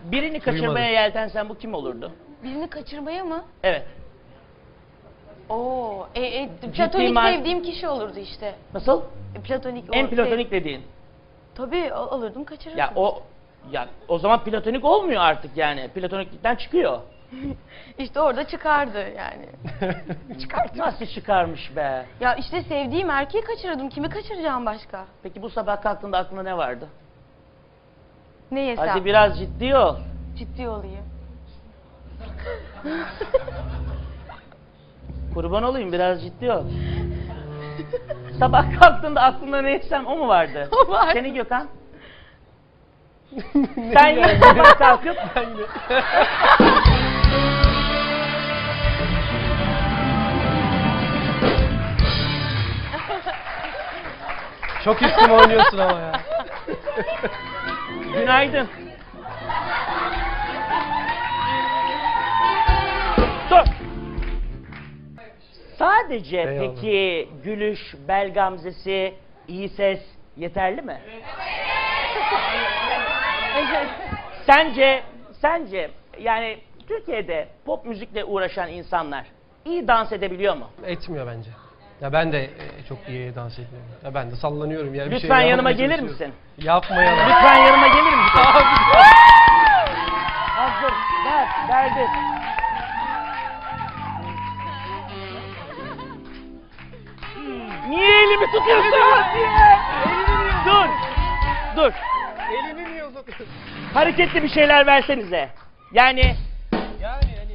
Birini kaçırmaya yeltensen bu kim olurdu? Birini kaçırmaya mı? Evet. Oo, platonik sevdiğim kişi olurdu işte. Nasıl? Platonik. En platonik dediğin. Tabii alırdım, kaçırırdım. Ya o zaman platonik olmuyor artık yani. Platoniklikten çıkıyor. İşte orada çıkardı yani. Nasıl çıkarmış be? Ya işte sevdiğim erkeği kaçırırdım. Kimi kaçıracağım başka? Peki bu sabah kalktığında aklında ne vardı? Ne yesem? Hadi biraz ciddi ol. Ciddi olayım. Kurban olayım, biraz ciddi ol. Sabah kalktığında aklında ne yesem o mu vardı? O var. Seni Gökhan? Sen yine sabah kalkıp... Çok üstüme oynuyorsun ama ya. Günaydın. Dur. Sadece Eyvallah. peki gülüş, bel gamzesi, iyi ses yeterli mi? Sence yani Türkiye'de pop müzikle uğraşan insanlar iyi dans edebiliyor mu? Etmiyor bence. Ya ben de çok iyi dans ediyorum. Ya ben de sallanıyorum yani. Lütfen yanıma gelir misin? Yapmayalım. Lütfen yanıma gelir misin? Hazır, verdi. Niye elimi tutuyorsun? Dur. Elini niye uzatıyorsun? Hareketli bir şeyler versenize. Yani Yani.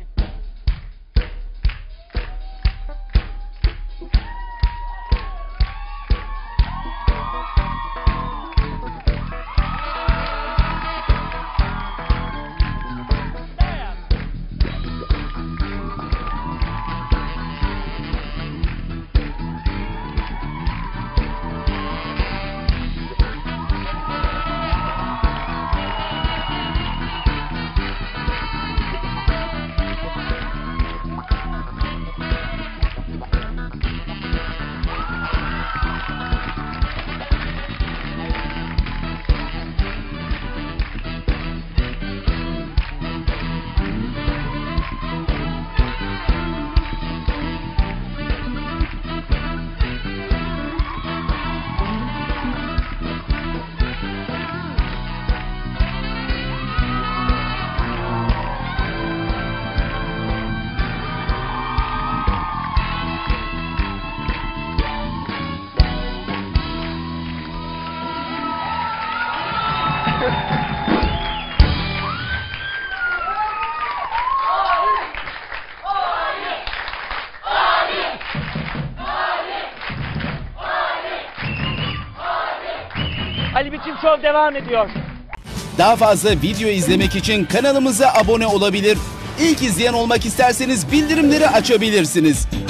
Ali Biçim Show devam ediyor. Daha fazla video izlemek için kanalımıza abone olabilir. İlk izleyen olmak isterseniz bildirimleri açabilirsiniz.